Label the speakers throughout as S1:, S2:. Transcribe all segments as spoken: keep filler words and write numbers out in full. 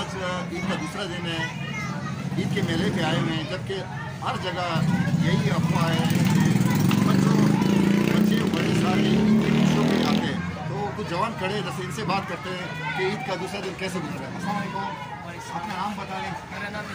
S1: आज ईद का दूसरा दिन है, ईद के मेले पे आए हुए हैं, जबकि हर जगह यही अफवाह है कि बच्चों बच्चे बड़े सारे ईद की खुशियों पे आते हैं। तो कुछ जवान खड़े जैसे इनसे बात करते हैं कि ईद का दूसरा दिन कैसे गुजरा है। अस्सलाम वालेकुम, अपना नाम बता लें।
S2: मेरा नाम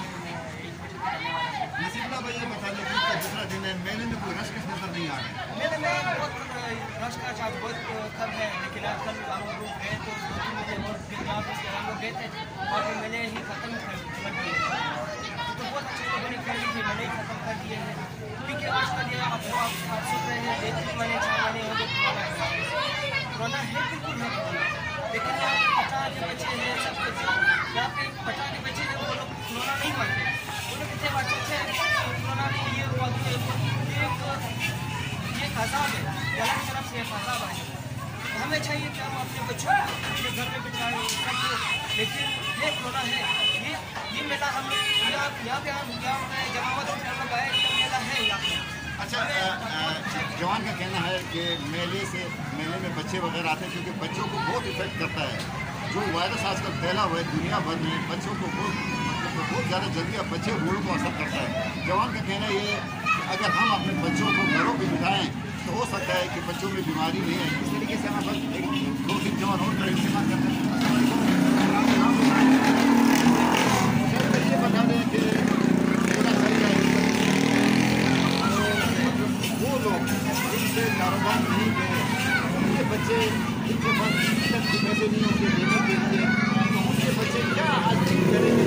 S1: नसीबुल्लाह भाई, ये बता लें कि ईद का दूसरा दिन है, मेले में कोई रश किस नजर नहीं आ रहा है।
S2: मेले में बहुत रश का चार्ज बहुत कम है, लेकिन आज कल हम लोग गए तो मुझे बहुत दिन बाद हम लोग गए थे और मेले ही खत्म कर दिए तो बहुत अच्छे लोगों ने कर ली थी, मेले ही खत्म कर दिए हैं क्योंकि आज कल ये आप आप सुन रहे हैं डेढ़ तीन महीने चार महीने हो गए कोरोना है, बिल्कुल है, लेकिन यहाँ पे पचास के बच्चे हैं, सब बच्चे यहाँ पे पचास के बच्चे हैं, वो लोग कोरोना नहीं मानते, वो लोग कितने बच्चे अच्छे कोरोना में ये हुआ ये ये अजाब है, गलत तरफ से एक अजाब है। हमें चाहिए कि हम अपने बच्चों को अपने घर में बिठाएं सब, लेकिन ये कोरोना है, ये ये मेला हम लोग यहाँ यहाँ पे हम यहाँ जमावत हम लोग आए, ये मेला है यहाँ पे।
S1: अच्छा, जवान का कहना है कि मेले से मेले में बच्चे वगैरह आते हैं क्योंकि बच्चों को बहुत इफेक्ट करता है। जो वायरस आजकल फैला हुआ है दुनिया भर में, बच्चों को बहुत मतलब बहुत ज़्यादा जल्दी अब बच्चे बूढ़ों को असर करता है। जवान का कहना ये है कि अगर हम अपने बच्चों को घरों पर बिठाएं तो हो सकता है कि बच्चों में बीमारी नहीं है। इस तरीके से हम बस दो तीन जवान और का इस्तेमाल करते हैं। ये बता दें कि वो लोग जिनसे कारोबार नहीं करें, ये बच्चे जिनके पास पैसे नहीं होंगे देने के लिए, तो उनके बच्चे क्या आज करेंगे?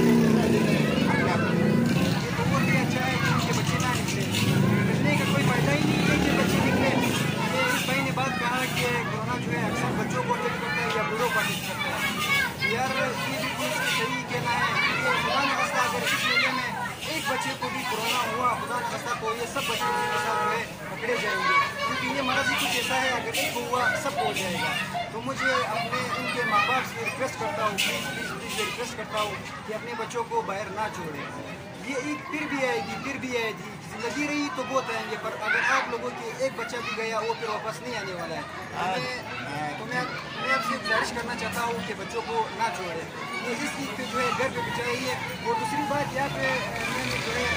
S2: तो वो भी अच्छा है कि उनके बच्चे ना निकले, निकलने का कोई फायदा ही नहीं है कि बच्चे निकले। ये इस भाई ने बात कहा कि कोरोना जो है अक्सर बच्चों को अटैक करता है या बूढ़ों को अटैक करता है। यार ये बिल्कुल सही कहना है कि खुदा न खास्ता अगर इस मेले में एक बच्चे को भी कोरोना हुआ, खुदा न खास्ता तो ये सब बच्चे उनके साथ जो है पकड़े जाएंगे, क्योंकि ये मर्ज ही कुछ ऐसा है अगर एक हुआ सब हो जाएगा। तो मुझे अपने उनके माँ बाप से रिक्वेस्ट करता हूँ, प्लीज़ प्लीज़ प्लीज़ रिक्वेस्ट करता हूँ कि अपने बच्चों को बाहर ना छोड़ें। ये ईद फिर भी आएगी, फिर भी आएगी, जिंदगी रही तो बहुत आएंगे, पर अगर आप लोगों के एक बच्चा भी गया वो फिर वापस नहीं आने वाला है। मैं तो मैं मैं आपसे गुजारिश करना चाहता हूँ कि बच्चों को ना छोड़ें। ये इस ईद पे जो है घर पे बिछाइए। और दूसरी बात यहाँ पे मैंने जो है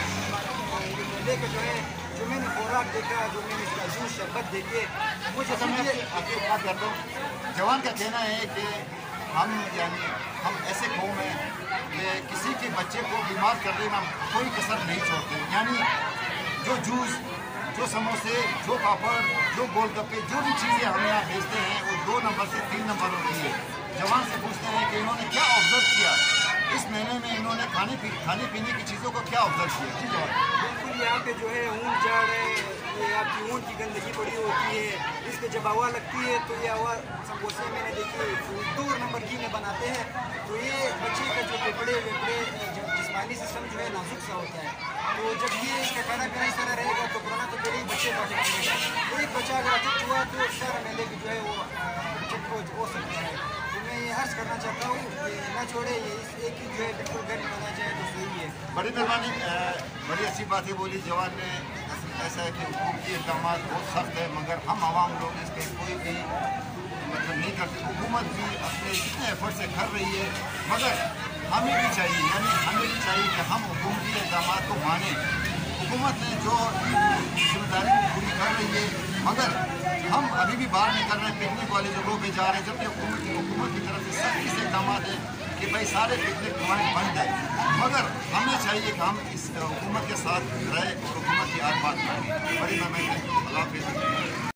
S2: मेले का जो है जो मैंने खुराक देखा, जो मैंने इसका जूस शरबत देखे, मुझे समझिए
S1: आपकी बात करता हूँ। जवान का कहना है कि हम यानी हम ऐसे कौम हैं कि किसी के बच्चे को बीमार करने में कोई कसर नहीं छोड़ते। यानी जो जूस, जो समोसे, जो पापड़, जो गोलगप्पे, जो भी चीज़ें हम यहाँ भेजते हैं वो दो नंबर से तीन नंबर होती है। जवान से पूछते हैं कि इन्होंने क्या ऑब्जर्व किया इस महीने में, इन्होंने खाने पी खाने पीने की चीज़ों को क्या ऑब्जर्व किया? जी जवान।
S2: बिल्कुल, यहाँ पे जो है ऊन झाड़ है, ये आपकी ऊन की गंदगी पड़ी होती है, इस पर जब हवा लगती है तो ये हवा समोसे मैंने देखी दो नंबर की में बनाते हैं, तो ये बच्चे का जो फेफड़े वेफड़े जिस्मानी सिस्टम जो है नाजुक सा होता है। तो जब ये इसका खाना पीना इस तरह रहेगा तो कोरोना तो पहले ही बच्चे का अटैक करेगा। एक बच्चा अगर अटैक हुआ तो सारा मेले की जो है वो अटैक हो सकता है। तो मैं ये अर्ज करना चाहता हूँ कि ना छोड़े, ये इस एक ही जो है बिल्कुल घर में बना जाए तो सही है।
S1: बड़ी मेहरबानी, बड़ी अच्छी बात है बोली जवान ने। ऐसा है कि हुकूमती इक़दाम बहुत सख्त है, मगर हम आवाम लोग इसके कोई भी मतलब नहीं करते। हुकूमत भी अपने जितने एफर्ट से कर रही है, मगर हमें भी चाहिए यानी हमें भी चाहिए कि हम हुकूमती इक़दाम को मानें। हुकूमत ने जो जिम्मेदारी पूरी कर रही है, मगर हम अभी भी बाहर निकल रहे हैं, पिकनिक वाले जगहों पे जा रहे हैं, जबकि हुकूमत की हुकूमत की तरफ से सख्ती से इक़दाम है कि भाई सारे पिकनिक पॉइंट बन जाए। मगर हमें चाहिए कि हम इस हुकूमत के साथ रहें और हुकूमत की हर बात मानें। बड़ी मेहरबानी, अल्लाह हाफ़िज़।